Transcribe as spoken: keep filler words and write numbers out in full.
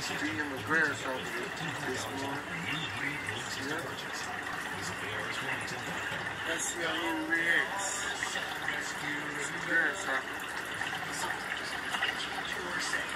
being a grasshopper this morning. Yep. Let's see how he reacts. It's a grasshopper.